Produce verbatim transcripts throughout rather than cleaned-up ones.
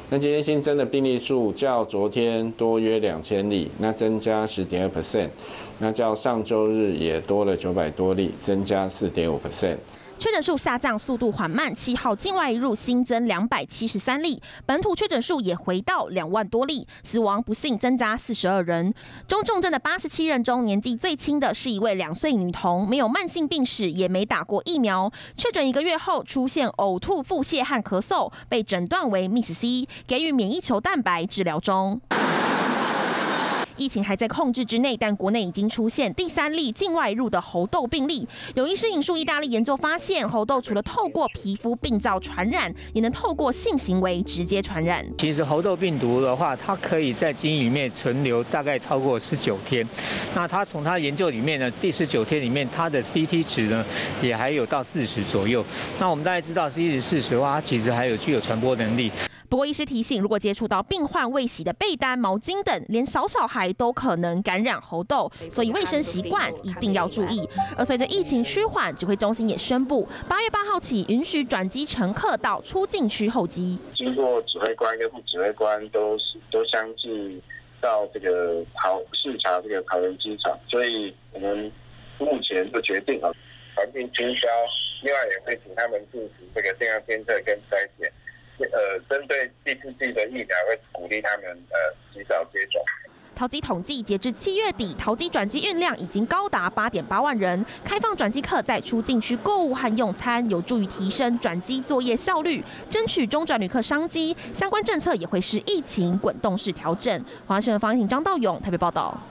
那今天新增的病例数较昨天多约两千例，那增加十点二 percent， 那较上周日也多了九百多例，增加四点五 percent。 确诊数下降速度缓慢，七号境外移入新增两百七十三例，本土确诊数也回到两万多例，死亡不幸增加四十二人。中重症的八十七人中，年纪最轻的是一位两岁女童，没有慢性病史，也没打过疫苗。确诊一个月后出现呕吐、腹泻和咳嗽，被诊断为 M I S C， 给予免疫球蛋白治疗中。 疫情还在控制之内，但国内已经出现第三例境外入的猴痘病例。有医师引述意大利研究发现，猴痘除了透过皮肤病灶传染，也能透过性行为直接传染。 其实猴痘病毒的话，它可以在基因里面存留大概超过十九天。那它从它研究里面呢，第十九天里面，它的 C T 值呢也还有到四十左右。那我们大概知道 C T 值四十的话，它其实还有具有传播能力。 不过，医师提醒，如果接触到病患未洗的被单、毛巾等，连小小孩都可能感染猴痘，所以卫生习惯一定要注意。而随着疫情趋缓，指挥中心也宣布，八月八号起允许转机乘客到出境区候机。 经过指挥官跟副指挥官都都相继到这个桃视察这个桃园机场，所以我们目前就决定啊，环境清消，另外也会请他们进行这个健康监测跟筛检。 呃，针对第四剂的疫苗，会鼓励他们呃及早接种。 桃机统计，截至七月底，桃机转机运量已经高达八点八万人。开放转机客在出境区购物和用餐，有助于提升转机作业效率，争取中转旅客商机。相关政策也会视疫情滚动式调整。华新闻方婷、张道勇台北报道。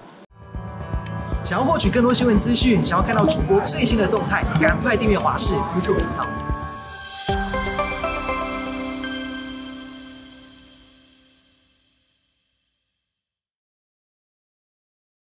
想要获取更多新闻资讯，想要看到主播最新的动态，赶快订阅华视 YouTube 频道。